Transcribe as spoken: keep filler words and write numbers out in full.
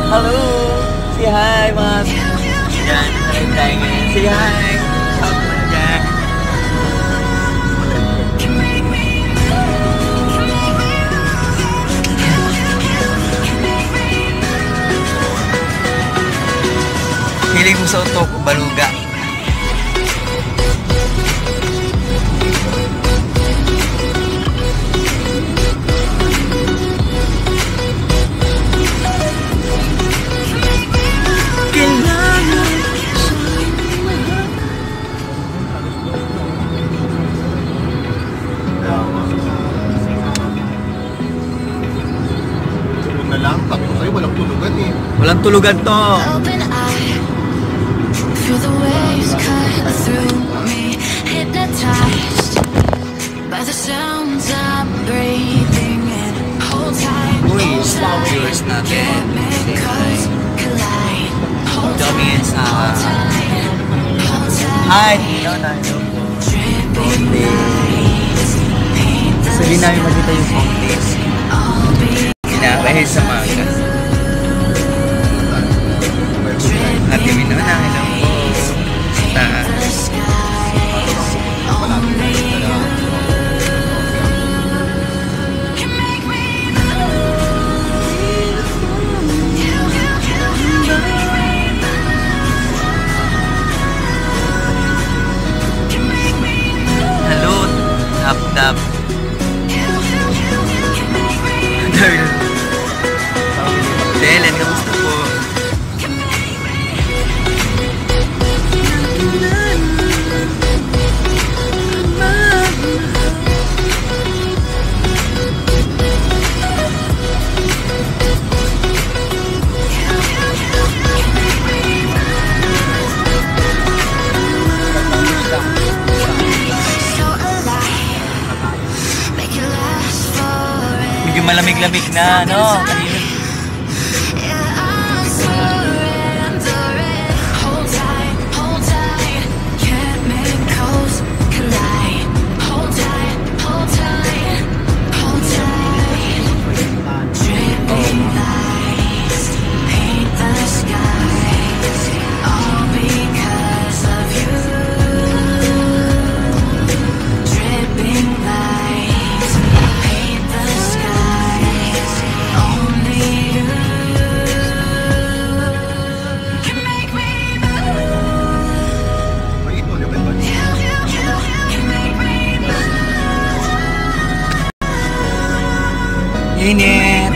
Hello! Say hi, mga... Yan, nakalit tayo ngayon. Say hi! Shout mo na dyan. Hiling mo sa utok, baluga. Walang tulugan eh. Walang tulugan to. Open eye, feel the waves cut through me, hypnotized by the sounds I'm breathing in. Hold tight, Uy, hold slow tight, viewers natin. chemicals collide. Hold Tumingin tight, sa... hold tight, hold tight. Hi! Hello tayo po. Dripping lights paint the Sabi namin magkita yung fountain. I'll be Kinakahil sa maga. Ate Minona, hello po. Ta. Hello, tap tap. Delen, kamusta po? Medyo malamig-lamig na, no? Kanina. Init.